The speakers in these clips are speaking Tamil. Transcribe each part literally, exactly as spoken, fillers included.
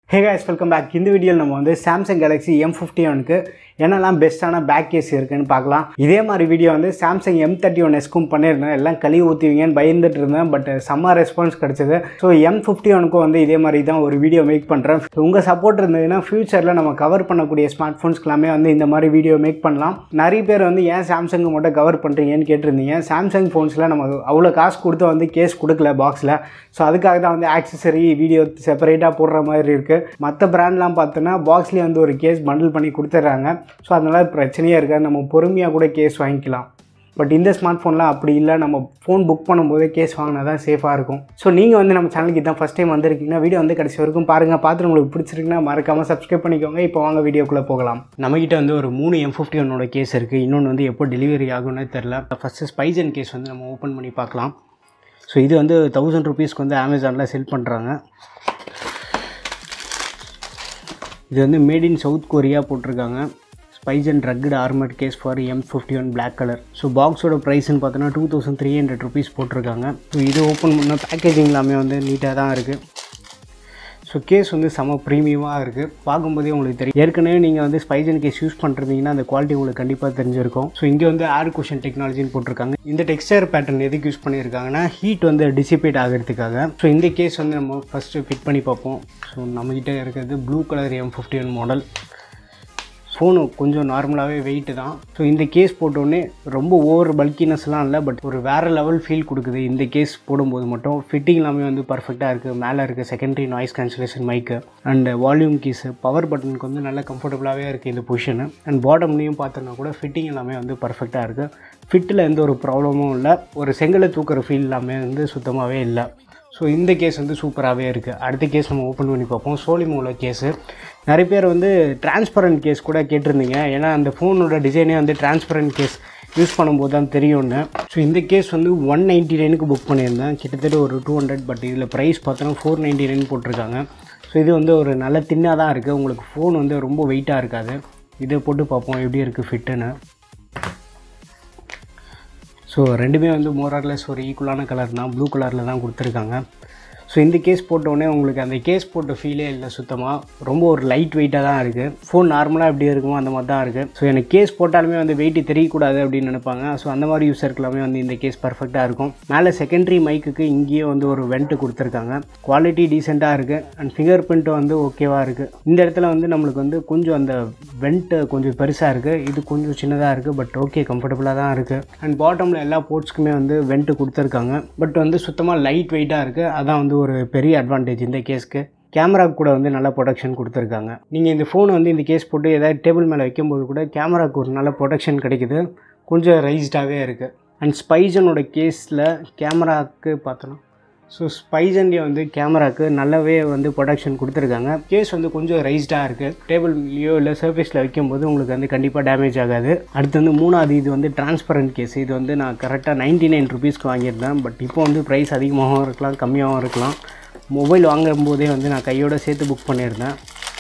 Hey guys, welcome back. In this video நம்ம வந்து Samsung Galaxy M fifty-one க்கு என்னெல்லாம் பெஸ்ட்டான பேக் கேஸ் இருக்குன்னு பார்க்கலாம். இதே மாதிரி வீடியோ வந்து Samsung M thirty-one S க்கும் பண்ணிருந்தேன். எல்லாம் கழுவி ஊத்துவீங்கன்னு பயந்துட்டு இருந்தேன். பட் செம்ம ரெஸ்பான்ஸ் கிடைச்சது. ஸோ M fifty-one க்கு வந்து இதே மாதிரி தான் ஒரு வீடியோ மேக் பண்ணுறேன். உங்கள் சப்போர்ட் இருந்ததுன்னா ஃபியூச்சரில் நம்ம கவர் பண்ணக்கூடிய ஸ்மார்ட் ஃபோன்ஸ்க்கு எல்லாமே வந்து இந்த மாதிரி வீடியோ மேக் பண்ணலாம். நிறைய பேர் வந்து ஏன் சாம்சங் மட்டும் கவர் பண்ணுறீங்கன்னு கேட்டிருந்தீங்க. சாம்சங் ஃபோன்ஸில் நம்ம அவ்வளோ காசு கொடுத்து வந்து கேஸ் கொடுக்கல பாக்ஸில். ஸோ அதுக்காக தான் வந்து ஆக்சசரி வீடியோ செப்பரேட்டாக போடுற மாதிரி இருக்குது. மற்ற பிராண்ட்லாம் பார்த்தோன்னா பாக்ஸ்லேயே வந்து ஒரு கேஸ் பண்டில் பண்ணி கொடுத்துட்றாங்க. ஸோ அதனால் பிரச்சனையே இருக்காது, நம்ம பொறுமையாக கூட கேஸ் வாங்கிக்கலாம். பட் இந்த ஸ்மார்ட் ஃபோன்லாம் அப்படி இல்லை, நம்ம ஃபோன் புக் பண்ணும்போதே கேஸ் வாங்கினா தான் சேஃபாக இருக்கும். ஸோ நீங்கள் வந்து நம்ம சேனலுக்கு இதான் ஃபஸ்ட் டைம் வந்திருக்கீங்கன்னா வீடியோ வந்து கடைசி வரைக்கும் பாருங்கள். பார்த்துட்டு உங்களுக்கு பிடிச்சிருக்குன்னா மறக்காமல் சப்ஸ்கிரைப் பண்ணிக்கோங்க. இப்போ வாங்க வீடியோக்குள்ளே போகலாம். நம்மகிட்ட வந்து ஒரு மூணு M fifty-one கேஸ் இருக்குது. இன்னொன்று வந்து எப்போ டெலிவரி ஆகும்னே தெரில. ஃபஸ்ட்டு ஸ்பைஜன் கேஸ் வந்து நம்ம ஓப்பன் பண்ணி பார்க்கலாம். ஸோ இது வந்து தௌசண்ட் ருபீஸ்க்கு வந்து அமேசானில் செல் பண்ணுறாங்க. இது வந்து மேட் இன் சவுத் கொரியா போட்டிருக்காங்க. Spigen rugged armoured case for M fifty-one black colour. So பாக்ஸோட ப்ரைஸ்ன்னு பார்த்தோன்னா two thousand three hundred rupees போட்டிருக்காங்க. ஸோ இது ஓப்பன் பண்ணால் பேக்கேஜிங் எல்லாமே வந்து நீட்டாக தான் இருக்குது. ஸோ கேஸ் வந்து செம ப்ரீமியமாக இருக்குது. பார்க்கும்போதே உங்களுக்கு தெரியும். ஏற்கனவே நீங்கள் வந்து ஸ்பைஜன் கேஸ் யூஸ் பண்ணுறீங்கன்னா அந்த குவாலிட்டி உங்களுக்கு கண்டிப்பாக தெரிஞ்சிருக்கும். ஸோ இங்கே வந்து ஏர் குஷன் டெக்னாலஜின்னு போட்டிருக்காங்க. இந்த டெக்ஸ்டர் பேட்டர்ன் எதுக்கு யூஸ் பண்ணியிருக்காங்கன்னா ஹீட் வந்து டிசிபேட் ஆகிறதுக்காக. ஸோ இந்த கேஸ் வந்து நம்ம ஃபஸ்ட்டு ஃபிட் பண்ணி பார்ப்போம். ஸோ நம்மகிட்ட இருக்கிறது blue colour M fifty-one model. Phone கொஞ்சம் நார்மலாகவே வெயிட்டு தான். ஸோ இந்த கேஸ் போட்டோடனே ரொம்ப ஓவர் பல்கினஸ்லாம் இல்லை, பட் ஒரு வேறு லெவல் ஃபீல் கொடுக்குது. இந்த கேஸ் போடும்போது மட்டும் ஃபிட்டிங் எல்லாமே வந்து பர்ஃபெக்டாக இருக்குது. மேலே இருக்குது secondary noise cancellation mic and volume keys, power பட்டனுக்கு வந்து நல்லா கம்ஃபர்டபுளாகவே இருக்குது இந்த பொசிஷனு. அண்ட் பாட்டம்லேயும் பார்த்தோன்னா கூட ஃபிட்டிங் எல்லாமே வந்து பர்ஃபெக்டாக இருக்குது. ஃபிட்டில் எந்த ஒரு ப்ராப்ளமும் இல்லை. ஒரு செங்கலை தூக்குற ஃபீல் எல்லாமே வந்து சுத்தமாகவே இல்லை. ஸோ இந்த கேஸ் வந்து சூப்பராகவே இருக்குது. அடுத்த கேஸ் நம்ம ஓப்பன் பண்ணி பார்ப்போம். சோலிமோல கேஸு. நிறைய பேர் வந்து டிரான்ஸ்பரண்ட் கேஸ் கூட கேட்டிருந்தீங்க. ஏன்னா அந்த ஃபோனோட டிசைனே வந்து டிரான்ஸ்பரண்ட் கேஸ் யூஸ் பண்ணும்போது தான் தெரியும்னு. ஸோ இந்த கேஸ் வந்து ஒன் நைன்ட்டி நைனுக்கு புக் பண்ணியிருந்தேன். கிட்டத்தட்ட ஒரு டூ ஹண்ட்ரட் பட் இதில் ப்ரைஸ் பார்த்தோன்னா ஃபோர் நைன்ட்டி நைன் போட்டிருக்காங்க. ஸோ இது வந்து ஒரு நல்ல தின்னாக தான் இருக்குது. உங்களுக்கு ஃபோன் வந்து ரொம்ப வெயிட்டாக இருக்காது. இதை போட்டு பார்ப்போம் எப்படி இருக்குது ஃபிட்டுன்னு. ஸோ ரெண்டுமே வந்து மோரர்லெஸ் ஒரு ஈக்குவலான கலர் தான், ப்ளூ கலரில் தான் கொடுத்துருக்காங்க. ஸோ இந்த கேஸ் போட்டோடனே உங்களுக்கு அந்த கேஸ் போட்ட ஃபீலே இல்லை சுத்தமாக. ரொம்ப ஒரு லைட் வெயிட்டாக தான் இருக்குது. ஃபோன் நார்மலாக எப்படி இருக்குமோ அந்த மாதிரி தான் இருக்குது. ஸோ எனக்கு கேஸ் போட்டாலுமே வந்து வெயிட்டு தெரியக்கூடாது அப்படின்னு நினைப்பாங்க. ஸோ அந்த மாதிரி யூஸருக்குலாமே வந்து இந்த கேஸ் பர்ஃபெக்டாக இருக்கும். மேலே செகண்டரி மைக்குக்கு இங்கேயே வந்து ஒரு வெண்ட்டு கொடுத்துருக்காங்க. குவாலிட்டி டீசெண்டாக இருக்குது. அண்ட் ஃபிங்கர் பிரிண்ட்டும் வந்து ஓகேவாக இருக்குது. இந்த இடத்துல வந்து நம்மளுக்கு வந்து கொஞ்சம் அந்த வெண்ட்டு கொஞ்சம் பெருசாக இருக்குது, இது கொஞ்சம் சின்னதாக இருக்குது. பட் ஓகே, கம்ஃபர்டபுளாக தான் இருக்குது. அண்ட் பாட்டமில் எல்லா போர்ட்ஸ்க்குமே வந்து வெண்ட்டு கொடுத்துருக்காங்க. பட் வந்து சுத்தமாக லைட் வெயிட்டாக இருக்குது. அதான் வந்து ஒரு பெரிய அட்வான்டேஜ் இந்த கேஸ்க்கு. கேமராவுக்கு கூட வந்து நல்ல ப்ரொடெக்ஷன் கொடுத்துருக்காங்க. நீங்கள் இந்த ஃபோனை வந்து இந்த கேஸ் போட்டு ஏதாவது டேபிள் மேலே வைக்கும்போது கூட கேமராவுக்கு ஒரு நல்ல ப்ரொடெக்ஷன் கிடைக்குது. கொஞ்சம் ரைஸ்டாகவே இருக்குது. அண்ட் ஸ்பைஜனோட கேஸில் கேமராவுக்கு பார்த்தோன்னா ஸோ ஸ்பைஜன்லேயே வந்து கேமராவுக்கு நல்லாவே வந்து ப்ரொடெக்ஷன் கொடுத்துருக்காங்க. கேஸ் வந்து கொஞ்சம் ரைஸ்டாக இருக்குது. டேபிள்லையோ இல்லை சர்ஃபேஸில் வைக்கும்போது உங்களுக்கு வந்து கண்டிப்பாக டேமேஜ் ஆகாது. அடுத்து வந்து மூணாவது இது வந்து டிரான்ஸ்பரண்ட் கேஸ். இது வந்து நான் கரெக்டாக நைன்ட்டி நைன் ருபீஸ்க்கு வாங்கியிருந்தேன். பட் இப்போ வந்து ப்ரைஸ் அதிகமாகவும் இருக்கலாம், கம்மியாகவும் இருக்கலாம். மொபைல் வாங்கும்போதே வந்து நான் கையோடு சேர்த்து புக் பண்ணியிருந்தேன்.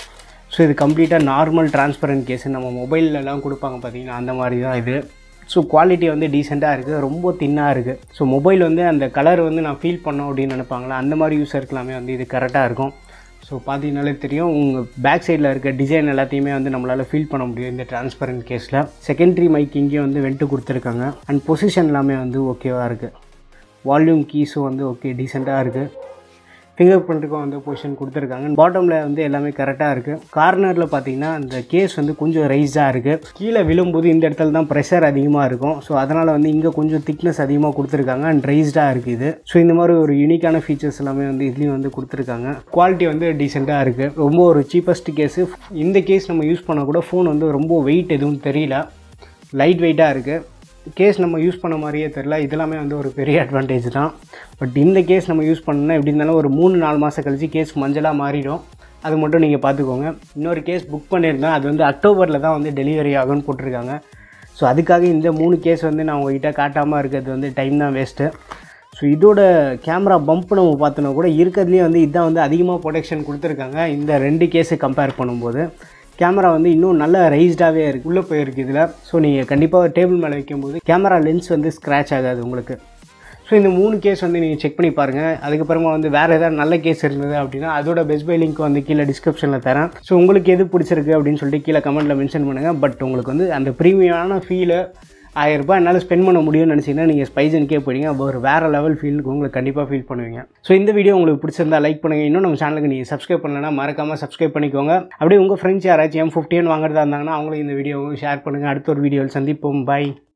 ஸோ இது கம்ப்ளீட்டாக நார்மல் டிரான்ஸ்பரண்ட் கேஸு. நம்ம மொபைல்லலாம் கொடுப்பாங்க பார்த்தீங்கன்னா அந்த மாதிரி தான் இது. ஸோ குவாலிட்டி வந்து டீசெண்டாக இருக்குது, ரொம்ப தின்னாக இருக்குது. ஸோ மொபைல் வந்து அந்த கலர் வந்து நான் ஃபீல் பண்ணோம் அப்படின்னு நினைப்பாங்களா, அந்த மாதிரி யூஸருக்கெல்லாமே வந்து இது கரெக்டாக இருக்கும். ஸோ பார்த்தீங்கனாலே தெரியும், உங்கள் பேக் சைடில் இருக்க டிசைன் எல்லாத்தையுமே வந்து நம்மளால் ஃபீல் பண்ண முடியும் இந்த டிரான்ஸ்பரண்ட் கேஸில். செகண்டரி மைக் இங்கேயும் வந்து வெண்ட்டு கொடுத்துருக்காங்க. அண்ட் பொசிஷன் எல்லாமே வந்து ஓகேவாக இருக்குது. வால்யூம் கீஸும் வந்து ஓகே டீசெண்டாக இருக்குது. ஃபிங்கர் பிரிண்ட்டுக்கும் வந்து பொசிஷன் கொடுத்துருக்காங்க. பாட்டமில் வந்து எல்லாமே கரெக்டாக இருக்குது. கார்னரில் பார்த்தீங்கன்னா அந்த கேஸ் வந்து கொஞ்சம் ரைஸாக இருக்குது. கீழே விழும்போது இந்த இடத்துல தான் ப்ரெஷர் அதிகமாக இருக்கும். ஸோ அதனால் வந்து இங்கே கொஞ்சம் திக்னஸ் அதிகமாக கொடுத்துருக்காங்க. அண்ட் ரைஸ்டாக இருக்குது இது. ஸோ இந்த மாதிரி ஒரு யூனிக்கான ஃபீச்சர்ஸ் எல்லாமே வந்து இதுலேயும் வந்து கொடுத்துருக்காங்க. குவாலிட்டி வந்து டீசெண்டாக இருக்குது. ரொம்ப ஒரு சீப்பஸ்ட் கேஸு. இந்த கேஸ் நம்ம யூஸ் பண்ண கூட ஃபோன் வந்து ரொம்ப வெயிட் எதுவும் தெரியல, லைட் வெயிட்டாக இருக்குது. கேஸ் நம்ம யூஸ் பண்ண மாதிரியே தெரில. இதெல்லாமே வந்து ஒரு பெரிய அட்வான்டேஜ் தான். பட் இந்த கேஸ் நம்ம யூஸ் பண்ணோன்னா எப்படி இருந்தாலும் ஒரு மூணு நாலு மாதம் கழிச்சு கேஸ் மஞ்சளாக மாறிடும். அது மட்டும் நீங்கள் பார்த்துக்கோங்க. இன்னொரு கேஸ் புக் பண்ணியிருந்தேன். அது வந்து அக்டோபரில் தான் வந்து டெலிவரி ஆகும்னு போட்டிருக்காங்க. ஸோ அதுக்காக இந்த மூணு கேஸ் வந்து நான் உங்கள்கிட்ட காட்டாமல் இருக்கிறது வந்து டைம் தான் வேஸ்ட்டு. ஸோ இதோட கேமரா பம்ப் நம்ம பார்த்தோன்னா கூட இருக்கிறதுலேயே வந்து இதுதான் வந்து அதிகமாக ப்ரொடெக்ஷன் கொடுத்துருக்காங்க. இந்த ரெண்டு கேஸை கம்பேர் பண்ணும்போது கேமரா வந்து இன்னும் நல்ல ரைஸ்டாகவே இருக்குது, உள்ளே போயிருக்கு இதில். ஸோ நீங்கள் கண்டிப்பாக டேபிள் மேலே வைக்கும்போது கேமரா லென்ஸ் வந்து ஸ்க்ராட்ச் ஆகாது உங்களுக்கு. ஸோ இந்த மூணு கேஸ் வந்து நீங்கள் செக் பண்ணி பாருங்கள். அதுக்கப்புறமா வந்து வேறு ஏதாவது நல்ல கேஸ் இருந்தது அப்படின்னா அதோட பெஸ்ட் பை லிங்க் வந்து கீழே டிஸ்கிரிப்ஷனில் தரேன். ஸோ உங்களுக்கு எது பிடிச்சிருக்கு அப்படின்னு சொல்லிட்டு கீழே கமெண்ட்டில் மென்ஷன் பண்ணுங்கள். பட் உங்களுக்கு வந்து அந்த ப்ரீமியமான ஃபீலை ஆயிரம் ரூபாய் என்னால் ஸ்பெண்ட் பண்ண முடியும்னு நினச்சிங்கன்னா நீங்கள் ஸ்பைசனுக்கே போயிடுங்க. அப்போ ஒரு வேறு லெவல் ஃபீலுக்கு உங்களுக்கு கண்டிப்பாக ஃபீல் பண்ணுவீங்க. ஸோ இந்த வீடியோ உங்களுக்கு பிடிச்சிருந்தா லைக் பண்ணுங்கள். இன்னும் நம்ம சேனலுக்கு நீங்கள் சப்ஸ்கிரைப் பண்ணலைன்னா மறக்காமல் சப்ஸ்கிரைப் பண்ணிக்கோங்க. அப்படியே உங்கள் ஃப்ரெண்ட்ஸ் யாராச்சும் எம் ஃபிஃப்டின் வாங்குறதா இருந்தாங்கன்னா அவங்களுக்கு இந்த வீடியோவை ஷேர் பண்ணுங்கள். அடுத்த ஒரு வீடியோவில் சந்திப்போம். பை.